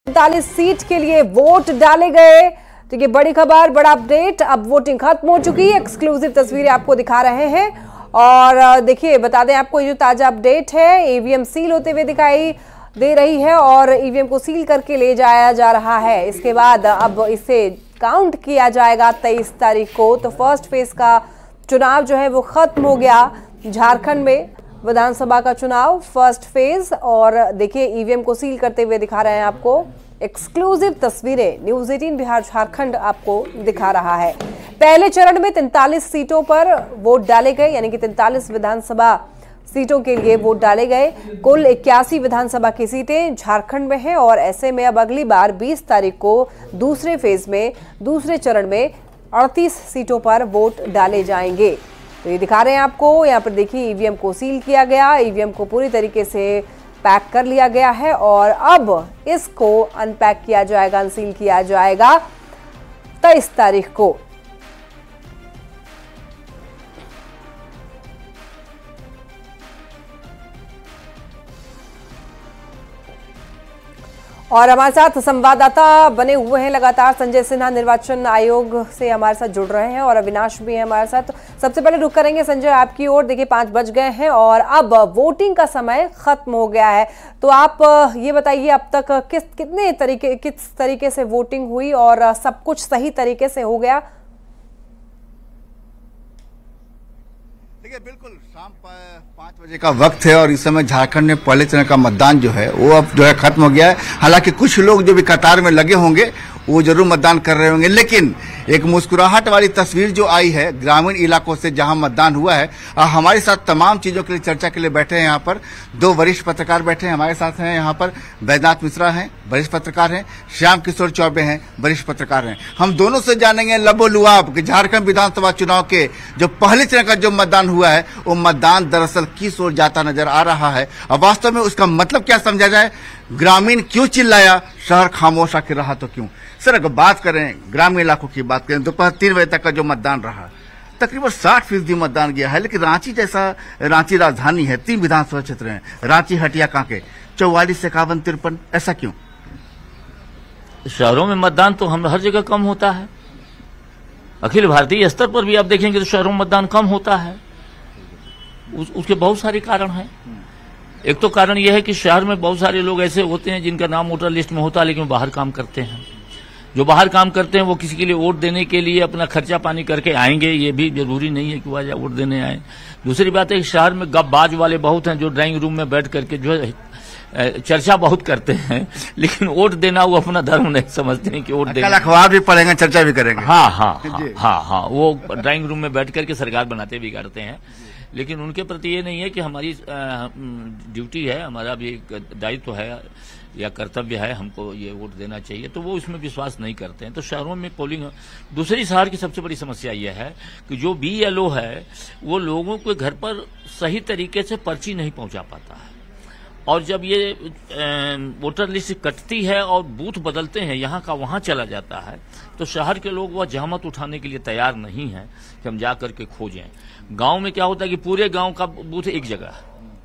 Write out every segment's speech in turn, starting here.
43 seat के लिए vote डाले गए। तो ये बड़ी खबर, बड़ा अपडेट। अब वोटिंग खत्म हो चुकी है। एक्सक्लूसिव तस्वीरें आपको दिखा रहे हैं और देखिए, बता दें आपको, ये जो ताजा अपडेट है, ईवीएम सील होते हुए दिखाई दे रही है और ईवीएम को सील करके ले जाया जा रहा है। इसके बाद अब इसे काउंट किया जाएगा 23 तारीख को। तो फर्स्ट फेज का चुनाव जो है वो खत्म हो गया। झारखंड में विधानसभा का चुनाव फर्स्ट फेज, और देखिए ईवीएम को सील करते हुए दिखा रहे हैं आपको। एक्सक्लूसिव तस्वीरें न्यूज़ 18 बिहार झारखंड आपको दिखा रहा है। पहले चरण में 43 सीटों पर वोट डाले गए, यानी कि 43 विधानसभा सीटों के लिए वोट डाले गए। कुल 81 विधानसभा की सीटें झारखंड में हैं और ऐसे में अब अगली बार 20 तारीख को दूसरे फेज में, दूसरे चरण में 38 सीटों पर वोट डाले जाएंगे। तो ये दिखा रहे हैं आपको। यहाँ पर देखिए, ईवीएम को सील किया गया, ईवीएम को पूरी तरीके से पैक कर लिया गया है और अब इसको अनपैक किया जाएगा, अनसील किया जाएगा 23 तारीख को। और हमारे साथ संवाददाता बने हुए हैं लगातार। संजय सिन्हा निर्वाचन आयोग से हमारे साथ जुड़ रहे हैं और अविनाश भी है हमारे साथ। सबसे पहले रुक करेंगे संजय आपकी ओर। देखिए 5 बज गए हैं और अब वोटिंग का समय खत्म हो गया है। तो आप ये बताइए, अब तक किस तरीके से वोटिंग हुई और सब कुछ सही तरीके से हो गया? देखिए, बिल्कुल शाम 5 बजे का वक्त है और इस समय झारखंड में पहले चरण का मतदान जो है वो अब जो है खत्म हो गया है। हालांकि कुछ लोग जो भी कतार में लगे होंगे वो जरूर मतदान कर रहे होंगे, लेकिन एक मुस्कुराहट वाली तस्वीर जो आई है ग्रामीण इलाकों से जहां मतदान हुआ है। हमारे साथ तमाम चीजों के लिए चर्चा के लिए बैठे हैं यहाँ पर 2 वरिष्ठ पत्रकार बैठे हैं हमारे साथ हैं। यहाँ पर बैजनाथ मिश्रा हैं, वरिष्ठ पत्रकार हैं, श्याम किशोर चौबे हैं, वरिष्ठ पत्रकार हैं। हम दोनों से जानेंगे लबोलुआब कि झारखंड विधानसभा चुनाव के जो पहले चरण का जो मतदान हुआ है वो मतदान दरअसल किस ओर जाता नजर आ रहा है और वास्तव में उसका मतलब क्या समझा जाए। ग्रामीण क्यों चिल्लाया, शहर खामोश आके रहा तो क्यों। सर, अगर बात करें ग्रामीण इलाकों की बात करें, दोपहर 3 बजे तक का जो मतदान रहा, तकरीबन 60% मतदान गया है। लेकिन रांची जैसा, रांची राजधानी है, 3 विधानसभा क्षेत्र हैं, रांची, हटिया, कांके, 44, 51, 53, ऐसा क्यों? शहरों में मतदान तो हम हर जगह कम होता है। अखिल भारतीय स्तर पर भी आप देखेंगे तो शहरों में मतदान कम होता है। उसके बहुत सारे कारण हैं। एक तो कारण यह है कि शहर में बहुत सारे लोग ऐसे होते हैं जिनका नाम वोटर लिस्ट में होता है लेकिन बाहर काम करते हैं। जो बाहर काम करते हैं वो किसी के लिए वोट देने के लिए अपना खर्चा पानी करके आएंगे, ये भी जरूरी नहीं है कि वह वोट देने आए। दूसरी बात है, शहर में गपबाज वाले बहुत हैं जो ड्राइंग रूम में बैठ करके जो है चर्चा बहुत करते हैं, लेकिन वोट देना वो अपना धर्म नहीं समझते हैं कि वोट देना। अखबार भी पढ़ेंगे, चर्चा भी करेंगे। हाँ, वो ड्राइंग रूम में बैठ करके सरकार बनाते भी करते हैं, लेकिन उनके प्रति ये नहीं है कि हमारी ड्यूटी है, हमारा भी एक दायित्व है या कर्तव्य है, हमको ये वोट देना चाहिए, तो वो इसमें विश्वास नहीं करते हैं। तो शहरों में पोलिंग। दूसरी शहर की सबसे बड़ी समस्या यह है कि जो BLO है वो लोगों के घर पर सही तरीके से पर्ची नहीं पहुंचा पाता है, और जब ये वोटर लिस्ट कटती है और बूथ बदलते हैं, यहाँ का वहाँ चला जाता है, तो शहर के लोग वह जहमत उठाने के लिए तैयार नहीं है कि हम जा करके खोजें। गांव में क्या होता है कि पूरे गांव का बूथ एक जगह है,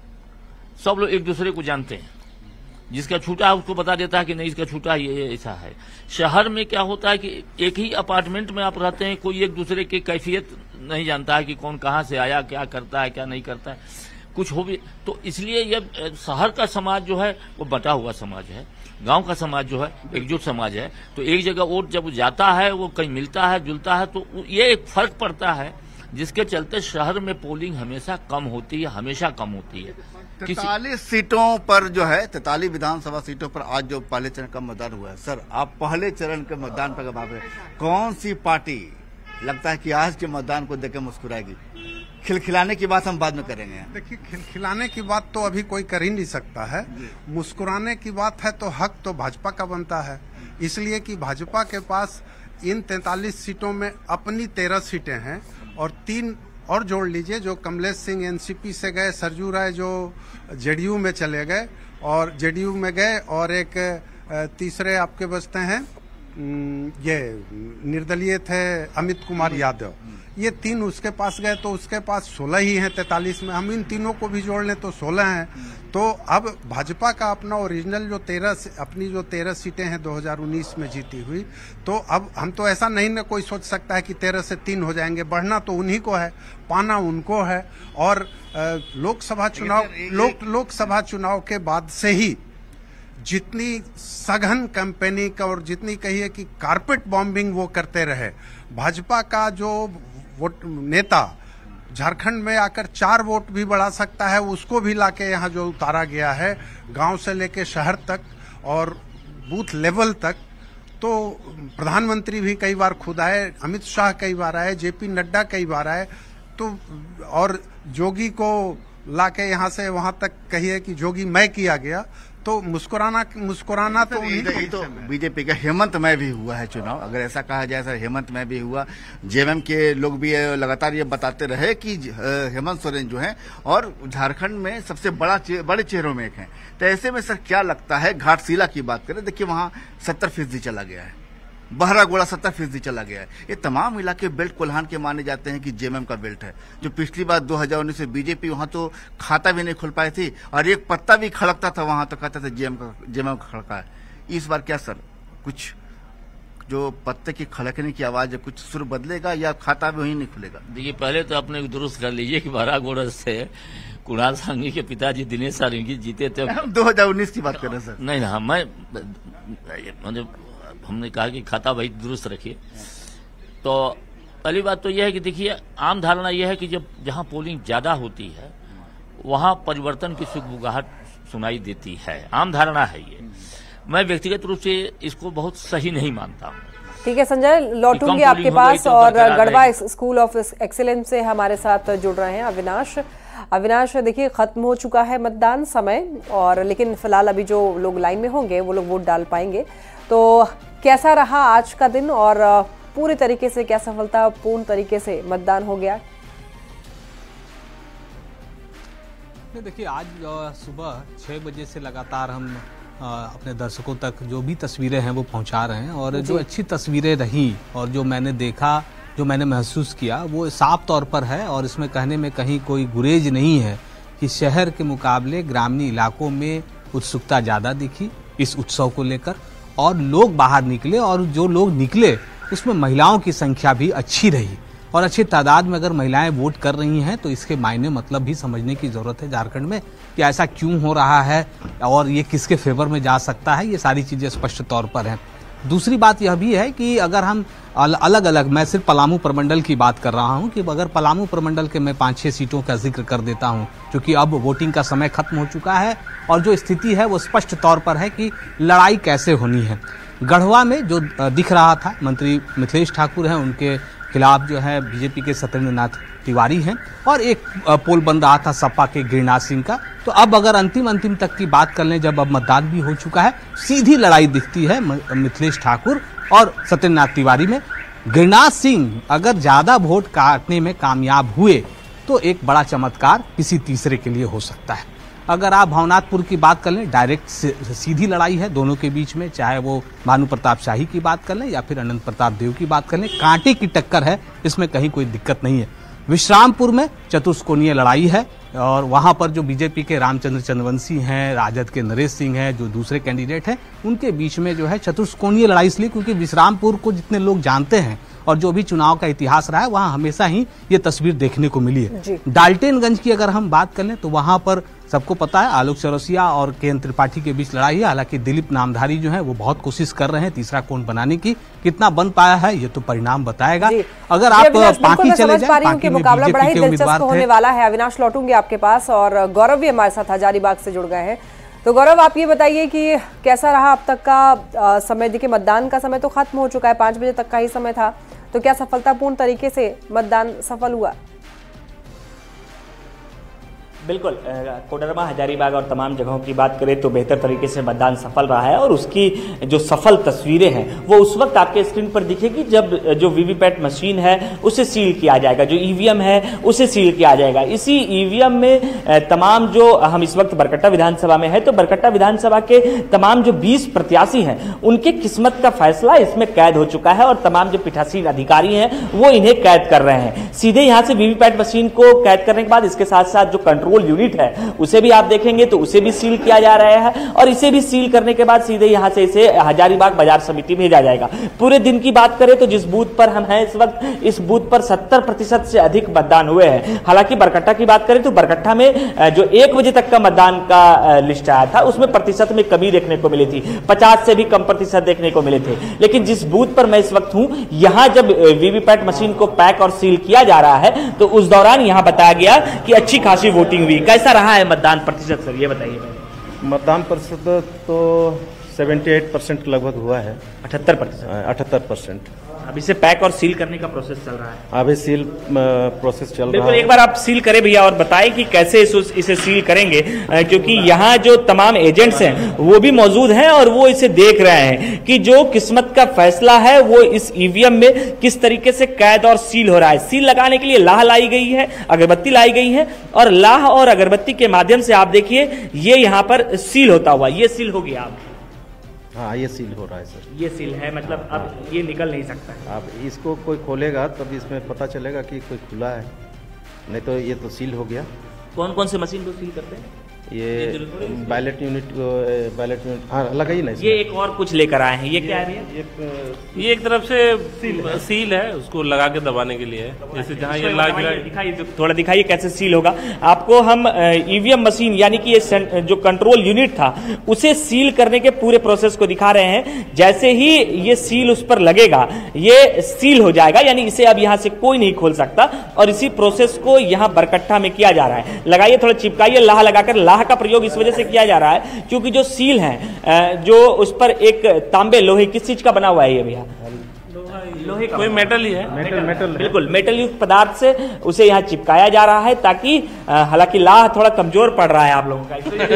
सब लोग एक दूसरे को जानते हैं, जिसका छूटा है उसको बता देता है कि नहीं इसका छूटा है, ये ऐसा है। शहर में क्या होता है कि एक ही अपार्टमेंट में आप रहते हैं, कोई एक दूसरे की कैफियत नहीं जानता है कि कौन कहाँ से आया, क्या करता है, क्या नहीं करता है, कुछ हो भी। तो इसलिए यह शहर का समाज जो है वो बटा हुआ समाज है, गांव का समाज जो है एकजुट समाज है। तो एक जगह वोट जब जाता है, वो कहीं मिलता है जुलता है, तो ये एक फर्क पड़ता है, जिसके चलते शहर में पोलिंग हमेशा कम होती है, हमेशा कम होती है। 43 सीटों पर जो है, 43 विधानसभा सीटों पर आज जो पहले चरण का मतदान हुआ है, सर आप पहले चरण के मतदान पर बात करें, कौन सी पार्टी लगता है कि आज के मतदान को देकर मुस्कुराएगी? खिलखिलाने की बात हम बाद में करेंगे। देखिए, खिलखिलाने की बात तो अभी कोई कर ही नहीं सकता है। मुस्कुराने की बात है तो हक तो भाजपा का बनता है, इसलिए कि भाजपा के पास इन 43 सीटों में अपनी 13 सीटें हैं और 3 और जोड़ लीजिए, जो कमलेश सिंह NCP से गए, सरजू राय जो JDU में चले गए और JDU में गए, और एक तीसरे आपके बचते हैं ये निर्दलीय थे अमित कुमार यादव, ये 3 उसके पास गए तो उसके पास 16 ही हैं 43 में। हम इन तीनों को भी जोड़ लें तो 16 हैं। तो अब भाजपा का अपना ओरिजिनल जो 13 सीटें हैं 2019 में जीती हुई, तो अब हम तो ऐसा नहीं ना कोई सोच सकता है कि 13 से 3 हो जाएंगे। बढ़ना तो उन्हीं को है, पाना उनको है। और लोकसभा चुनाव के बाद से ही जितनी सघन कैंपेनिंग और जितनी कहिए कि कारपेट बॉम्बिंग वो करते रहे, भाजपा का जो नेता झारखंड में आकर 4 वोट भी बढ़ा सकता है, उसको भी लाके यहाँ जो उतारा गया है गांव से लेके शहर तक और बूथ लेवल तक। तो प्रधानमंत्री भी कई बार खुद आए, अमित शाह कई बार आए, जेपी नड्डा कई बार आए, तो और जोगी को लाके यहाँ से वहां तक कहिए कि जोगी मैं किया गया। तो मुस्कुराना तो बीजेपी का हेमंत में भी हुआ है चुनाव, अगर ऐसा कहा जाए सर, हेमंत में भी हुआ। जेएमएम के लोग भी लगातार ये बताते रहे कि हेमंत सोरेन जो है और झारखंड में सबसे बड़े चेहरों में एक है। तो ऐसे में सर क्या लगता है, घाटशिला की बात करें, देखिए वहां 70% चला गया है, बहरागोड़ा 70% चला गया है। ये तमाम इलाके बेल्ट कोल्हान के माने जाते हैं कि जेएमएम का बेल्ट है। जो पिछली बार 2019 में बीजेपी वहां तो खाता भी नहीं खुल पाई थी और एक पत्ता भी खड़कता था वहां तो कहते थे जेएमएम का खड़का है। इस बार क्या सर, कुछ जो पत्ते की खड़कने की आवाज है, कुछ सुर बदलेगा या खाता भी वही नहीं खुलेगा? देखिए, पहले तो आपने दुरुस्त कर लीजिए कि बहरागोड़ा से कुणाल सांघवी के पिताजी दिनेश सांघवी जीते थे। 2019 की बात कर रहे हैं सर। नहीं ना, हमने कहा कि खाता भाई दुरुस्त रखिए। तो पहली बात तो यह है कि देखिए, आम धारणा यह है कि जब जहां पोलिंग ज्यादा होती है वहां परिवर्तन की सुगबुगाहट सुनाई देती है। आम धारणा है ये। मैं व्यक्तिगत रूप से इसको बहुत सही नहीं मानता हूँ। ठीक है संजय, लौटूंगी आपके पास। और गढ़वा स्कूल ऑफ एक्सीलेंस से हमारे साथ जुड़ रहे हैं अविनाश। देखिए, खत्म हो चुका है मतदान समय, और लेकिन फिलहाल अभी जो लोग लाइन में होंगे वो लोग वोट डाल पाएंगे। तो कैसा रहा आज का दिन, और पूरी तरीके से क्या सफलतापूर्ण तरीके से मतदान हो गया? देखिए, आज सुबह 6 बजे से लगातार हम अपने दर्शकों तक जो भी तस्वीरें हैं वो पहुंचा रहे हैं, और जो अच्छी तस्वीरें रही और जो मैंने देखा, जो मैंने महसूस किया, वो साफ तौर पर है। और इसमें कहने में कहीं कोई गुरेज नहीं है कि शहर के मुकाबले ग्रामीण इलाकों में उत्सुकता ज़्यादा दिखी इस उत्सव को लेकर, और लोग बाहर निकले, और जो लोग निकले उसमें महिलाओं की संख्या भी अच्छी रही। और अच्छी तादाद में अगर महिलाएं वोट कर रही हैं तो इसके मायने मतलब भी समझने की ज़रूरत है झारखंड में कि ऐसा क्यों हो रहा है और ये किसके फेवर में जा सकता है। ये सारी चीज़ें स्पष्ट तौर पर हैं। दूसरी बात यह भी है कि अगर हम अलग अलग, मैं सिर्फ पलामू प्रमंडल की बात कर रहा हूं, कि अगर पलामू प्रमंडल के मैं 5-6 सीटों का जिक्र कर देता हूं, क्योंकि अब वोटिंग का समय खत्म हो चुका है और जो स्थिति है वो स्पष्ट तौर पर है कि लड़ाई कैसे होनी है। गढ़वा में जो दिख रहा था, मंत्री मिथिलेश ठाकुर हैं, उनके खिलाफ जो है बीजेपी के सत्येंद्र नाथ तिवारी हैं, और एक पोल बन रहा था सपा के गिरिराज सिंह का। तो अब अगर अंतिम तक की बात कर लें, जब अब मतदान भी हो चुका है, सीधी लड़ाई दिखती है मिथिलेश ठाकुर और सत्येंद्र नाथ तिवारी में। गिरिराज सिंह अगर ज्यादा वोट काटने में कामयाब हुए तो एक बड़ा चमत्कार किसी तीसरे के लिए हो सकता है। अगर आप भवनाथपुर की बात कर लें, डायरेक्ट सीधी लड़ाई है दोनों के बीच में, चाहे वो भानु प्रताप शाही की बात कर लें या फिर अनंत प्रताप देव की बात कर लें, कांटे की टक्कर है, इसमें कहीं कोई दिक्कत नहीं है। विश्रामपुर में चतुष्कोणीय लड़ाई है, और वहां पर जो बीजेपी के रामचंद्र चंद्रवंशी हैं, राजद के नरेश सिंह हैं, जो दूसरे कैंडिडेट हैं, उनके बीच में जो है चतुष्कोणीय लड़ाई, इसलिए क्योंकि विश्रामपुर को जितने लोग जानते हैं और जो भी चुनाव का इतिहास रहा है, वहां हमेशा ही ये तस्वीर देखने को मिली है। डाल्टनगंज की अगर हम बात कर लें तो वहां पर सबको पता है आलोक चौरसिया और के.एन. त्रिपाठी के बीच लड़ाई है। हालांकि दिलीप नामधारी जो है वो बहुत कोशिश कर रहे हैं तीसरा कोण बनाने की, कितना बन पाया है ये तो परिणाम बताएगा। अगर आप बाकी चले जाएं, बाकी में मुकाबला बड़ा ही दिलचस्प होने वाला है। अविनाश, लौटूंगी आपके पास, और गौरव भी हमारे साथ हजारीबाग से जुड़ गए हैं। तो गौरव, आप ये बताइए कि कैसा रहा अब तक का समय? देखिए, मतदान का समय तो खत्म हो चुका है, 5 बजे तक का ही समय था, तो क्या सफलतापूर्ण तरीके से मतदान सफल हुआ? बिल्कुल, कोडरमा, हजारीबाग और तमाम जगहों की बात करें तो बेहतर तरीके से मतदान सफल रहा है और उसकी जो सफल तस्वीरें हैं वो उस वक्त आपके स्क्रीन पर दिखेगी जब जो वीवीपैट मशीन है उसे सील किया जाएगा, जो ईवीएम है उसे सील किया जाएगा। इसी ईवीएम में तमाम जो हम इस वक्त बरकट्टा विधानसभा में है तो बरकट्टा विधानसभा के तमाम जो 20 प्रत्याशी हैं उनके किस्मत का फैसला इसमें कैद हो चुका है और तमाम जो पीठासीन अधिकारी हैं वो इन्हें कैद कर रहे हैं। सीधे यहां से वीवीपैट मशीन को कैद करने के बाद इसके साथ साथ जो कंट्रोल यूनिट है उसे भी आप देखेंगे तो उसे भी सील किया जा रहा है और इसे भी सील करने के बाद सीधे यहां से इसे हजारीबाग बाजार समिति भेजा जाएगा। पूरे दिन की बात करें तो जिस बूथ पर हम हैं इस वक्त, इस बूथ पर 70% से अधिक मतदान हुए हैं। हालांकि बरकट्टा की बात करें तो बरकट्टा में जो 1 बजे तक का मतदान का लिस्ट आया था उसमें प्रतिशत में कमी देखने को मिली थी, 50 से भी कम प्रतिशत देखने को मिले थे। लेकिन जिस बूथ पर मैं इस वक्त हूं यहां जब वीवीपैट मशीन को पैक और सील किया जा रहा है तो उस दौरान यहां बताया गया कि अच्छी खासी वोटिंग हुई। कैसा रहा है मतदान प्रतिशत सर, ये बताइए। मतदान प्रतिशत तो 78% लगभग हुआ है। 78%। अब इसे पैक और सील करने का प्रोसेस चल रहा है। अभी सील प्रोसेस चल रहा है। बिल्कुल, एक बार आप सील करें भैया और बताएं कि कैसे इसे सील करेंगे, क्योंकि यहाँ जो तमाम एजेंट्स हैं वो भी मौजूद हैं और वो इसे देख रहे हैं कि जो किस्मत का फैसला है वो इस ईवीएम में किस तरीके से कैद और सील हो रहा है। सील लगाने के लिए लाह लाई गई है, अगरबत्ती लाई गई है और लाह और अगरबत्ती के माध्यम से आप देखिए ये यहाँ पर सील होता हुआ, ये सील हो गया। आप हाँ, ये सील हो रहा है सर। ये सील है, मतलब अब ये निकल नहीं सकता है। अब इसको कोई खोलेगा तब इसमें पता चलेगा कि कोई खुला है, नहीं तो ये तो सील हो गया। कौन कौन से मशीन को सील करते हैं? ये बैलेट यूनिट हाँ लगाइए ना। ये एक और कुछ लेकर आए हैं, ये क्या है भैया? ये एक तरफ से सील है, उसको लगा के दबाने के लिए है। जैसे जहाँ ये दिखाइए, थोड़ा दिखाइए कैसे सील होगा। आपको हम ईवीएम मशीन यानी कि ये जो कंट्रोल यूनिट था उसे सील करने के पूरे प्रोसेस को दिखा रहे हैं। जैसे ही ये सील उस पर लगेगा ये सील हो जाएगा, यानी इसे अब यहाँ से कोई नहीं खोल सकता और इसी प्रोसेस को यहाँ बरकट्टा में किया जा रहा है। लगाइए, थोड़ा चिपकाइए, लाह लगाकर। लाह का प्रयोग इस वजह से किया जा रहा है क्योंकि जो सील है जो उस पर एक तांबे लोहे किस चीज का बना हुआ है ये भैया? लोहे का, कोई मेटल ही है। मेटल बिल्कुल मेटल युक्त पदार्थ से उसे यहाँ चिपकाया जा रहा है ताकि हालांकि लाह थोड़ा कमजोर पड़ रहा है आप लोगों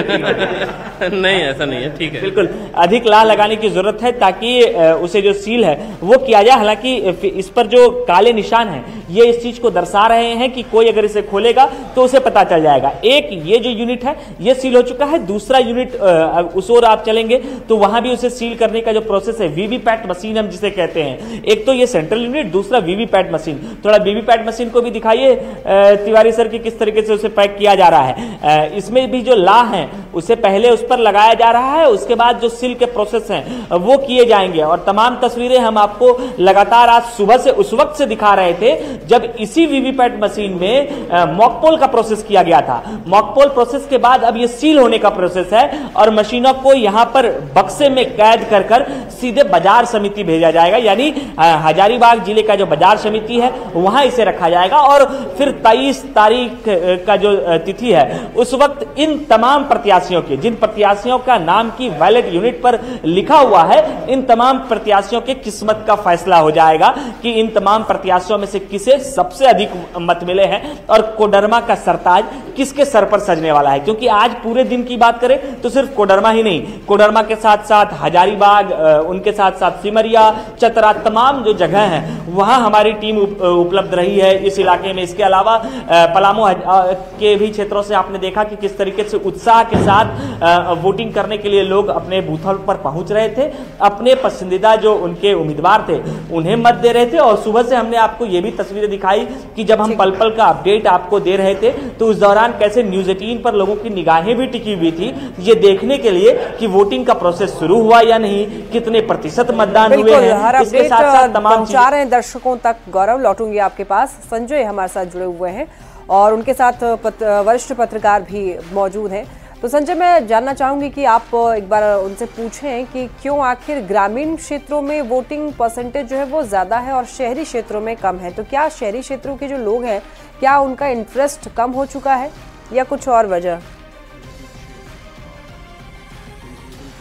का। नहीं, ऐसा नहीं है, ठीक है। बिल्कुल अधिक लाह लगाने की जरूरत है ताकि उसे जो सील है वो किया जाए। हालांकि इस पर जो काले निशान है ये इस चीज को दर्शा रहे हैं कि कोई अगर इसे खोलेगा तो उसे पता चल जाएगा। एक ये जो यूनिट है ये सील हो चुका है, दूसरा यूनिट उस ओर आप चलेंगे तो वहां भी उसे सील करने का जो प्रोसेस है, वीवीपैट मशीन हम जिसे कहते हैं, एक तो ये सेंट्रल यूनिट, दूसरा वीवीपैट मशीन। थोड़ा वीवीपैट मशीन को भी दिखाइए तिवारी सर की किस तरीके से उसे पैक किया जा रहा है। इसमें भी जो लाह है उसे पहले उस पर लगाया जा रहा है, उसके बाद जो सील के प्रोसेस हैं वो किए जाएंगे। और तमाम तस्वीरें हम आपको लगातार आज सुबह से उस वक्त से दिखा रहे थे जब इसी वीवीपैट मशीन में मॉकपोल का प्रोसेस किया गया था। मॉकपोल प्रोसेस के बाद अब ये सील होने का प्रोसेस है और मशीनों को यहां पर बक्से में कैद कर सीधे बाजार समिति भेजा जाएगा, यानी हजारीबाग जिले का जो बाजार समिति है वहां इसे रखा जाएगा। और फिर 23 तारीख का जो तिथि है उस वक्त इन तमाम प्रत्याशियों के, जिन प्रत्याशियों का नाम की बैलेट यूनिट पर लिखा हुआ है, इन तमाम प्रत्याशियों के किस्मत का फैसला हो जाएगा कि इन तमाम प्रत्याशियों में से किसे सबसे अधिक मत मिले हैं और कोडरमा का सरताज किसके सर पर सजने वाला है। क्योंकि आज पूरे दिन की बात करें तो सिर्फ कोडरमा ही नहीं, कोडरमा के साथ साथ हजारीबाग, उनके साथ साथ सिमरिया, चतरा, तमाम जो जगह हैं वहां हमारी टीम उपलब्ध रही है इस इलाके में। इसके अलावा पलामू के भी क्षेत्रों से आपने देखा कि किस तरीके से उत्साह के साथ वोटिंग करने के लिए लोग अपने बूथों पर पहुंच रहे थे, अपने पसंदीदा जो उनके उम्मीदवार थे उन्हें मत दे रहे थे। और सुबह से हमने आपको ये भी तस्वीरें दिखाई कि जब हम पल पल का अपडेट आपको दे रहे थे तो उस दौरान कैसे न्यूज़ 18 पर लोगों की निगाहें भी टिकी हुई थी ये देखने के लिए कि वोटिंग का प्रोसेस शुरू हुआ या नहीं, कितने प्रतिशत मतदान हुए हैं। इसके साथ साथ तमाम पहुंचा रहे हैं दर्शकों तक। गौरव, लौटूंगी आपके पास। संजय हमारे साथ जुड़े हुए हैं और उनके साथ वरिष्ठ पत्रकार भी मौजूद हैं। तो संजय, मैं जानना चाहूंगी कि आप एक बार उनसे पूछें कि क्यों आखिर ग्रामीण क्षेत्रों में वोटिंग परसेंटेज जो है वो ज़्यादा है और शहरी क्षेत्रों में कम है। तो क्या शहरी क्षेत्रों के जो लोग हैं क्या उनका इंटरेस्ट कम हो चुका है या कुछ और वजह?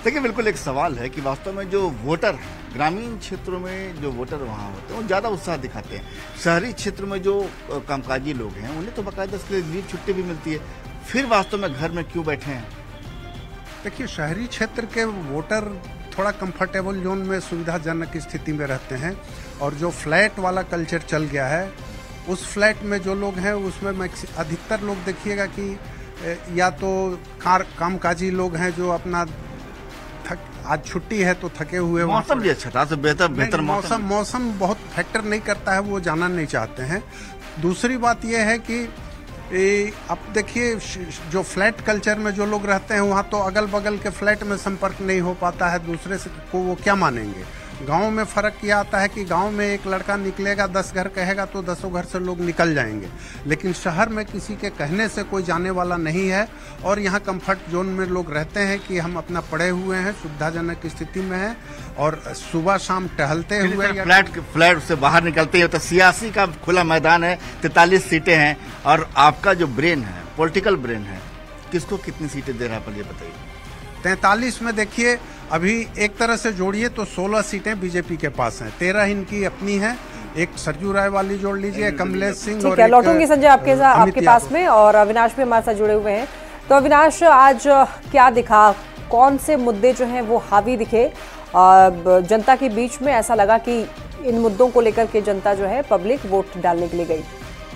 देखिए बिल्कुल एक सवाल है कि वास्तव में जो वोटर ग्रामीण क्षेत्रों में जो वोटर वहाँ होते हैं वो ज़्यादा उत्साह दिखाते हैं। शहरी क्षेत्र में जो कामकाजी लोग हैं उन्हें तो बाकायदा इसके लिए लीव छुट्टी भी मिलती है, फिर वास्तव में घर में क्यों बैठे हैं? देखिए शहरी क्षेत्र के वोटर थोड़ा कंफर्टेबल जोन में सुविधाजनक स्थिति में रहते हैं, और जो फ्लैट वाला कल्चर चल गया है उस फ्लैट में जो लोग हैं उसमें अधिकतर लोग देखिएगा कि या तो कामकाजी लोग हैं जो अपना आज छुट्टी है तो थके हुए, मौसम भी अच्छा था, बेहतर मौसम बहुत फैक्टर नहीं करता है, वो जाना नहीं चाहते हैं। दूसरी बात यह है कि अब देखिए जो फ्लैट कल्चर में जो लोग रहते हैं वहाँ तो अगल बगल के फ्लैट में संपर्क नहीं हो पाता है, दूसरे से को वो क्या मानेंगे। गांव में फ़र्क यह आता है कि गांव में एक लड़का निकलेगा 10 घर कहेगा तो 10 घर से लोग निकल जाएंगे, लेकिन शहर में किसी के कहने से कोई जाने वाला नहीं है, और यहाँ कंफर्ट जोन में लोग रहते हैं कि हम अपना पड़े हुए हैं, सुविधाजनक स्थिति में हैं, और सुबह शाम टहलते हुए फ्लैट से बाहर निकलते हैं तो सियासी का खुला मैदान है, 43 सीटें हैं, और आपका जो ब्रेन है, पॉलिटिकल ब्रेन है, किसको कितनी सीटें दे रहा है, पर ये बताइए। 43 में देखिए अभी एक तरह से जोड़िए तो 16 सीटें बीजेपी के पास हैं, 13 इनकी अपनी हैं, एक सरजू राय वाली जोड़ लीजिए, कमलेश सिंह, और लौटूंगी संजय आपके पास में, और अविनाश भी हमारे साथ जुड़े हुए हैं। तो अविनाश, आज क्या दिखा, कौन से मुद्दे जो हैं वो हावी दिखे जनता के बीच में? ऐसा लगा कि इन मुद्दों को लेकर के जनता जो है पब्लिक वोट डालने के लिए गई।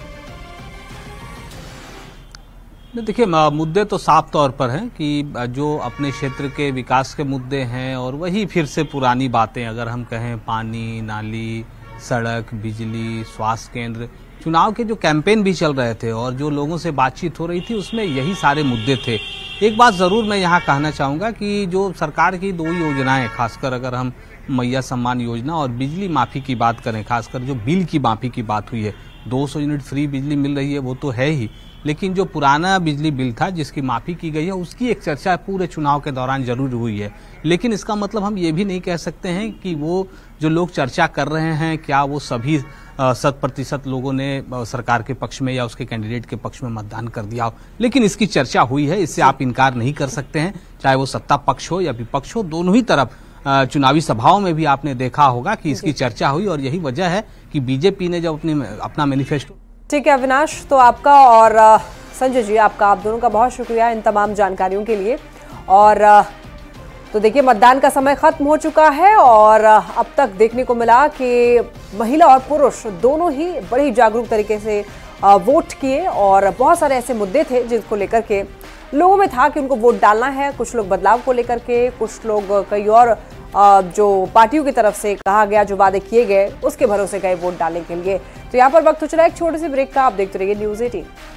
देखिए मुद्दे तो साफ तौर पर हैं कि जो अपने क्षेत्र के विकास के मुद्दे हैं, और वही फिर से पुरानी बातें, अगर हम कहें पानी, नाली, सड़क, बिजली, स्वास्थ्य केंद्र, चुनाव के जो कैंपेन भी चल रहे थे और जो लोगों से बातचीत हो रही थी उसमें यही सारे मुद्दे थे। एक बात ज़रूर मैं यहाँ कहना चाहूँगा कि जो सरकार की 2 योजनाएं, खासकर अगर हम मैया सम्मान योजना और बिजली माफ़ी की बात करें, खासकर जो बिल की माफ़ी की बात हुई है, 200 यूनिट फ्री बिजली मिल रही है वो तो है ही, लेकिन जो पुराना बिजली बिल था जिसकी माफ़ी की गई है उसकी एक चर्चा पूरे चुनाव के दौरान जरूर हुई है। लेकिन इसका मतलब हम ये भी नहीं कह सकते हैं कि वो जो लोग चर्चा कर रहे हैं क्या वो सभी 100% लोगों ने सरकार के पक्ष में या उसके कैंडिडेट के पक्ष में मतदान कर दिया हो। लेकिन इसकी चर्चा हुई है, इससे आप इनकार नहीं कर सकते हैं, चाहे वो सत्ता पक्ष हो या विपक्ष हो, दोनों ही तरफ चुनावी सभाओं में भी आपने देखा होगा कि इसकी चर्चा हुई, और यही वजह है कि बीजेपी ने जब अपना मैनिफेस्टो। ठीक है अविनाश, तो आपका और संजय जी, आपका, आप दोनों का बहुत शुक्रिया इन तमाम जानकारियों के लिए। और तो देखिए मतदान का समय खत्म हो चुका है, और अब तक देखने को मिला कि महिला और पुरुष दोनों ही बड़ी जागरूक तरीके से वोट किए, और बहुत सारे ऐसे मुद्दे थे जिनको लेकर के लोगों में था कि उनको वोट डालना है। कुछ लोग बदलाव को लेकर के, कुछ लोग कई और जो पार्टियों की तरफ से कहा गया, जो वादे किए गए उसके भरोसे गए वोट डालने के लिए। तो यहाँ पर वक्त हो चला एक छोटे से ब्रेक का। आप देखते रहिए न्यूज़ 18।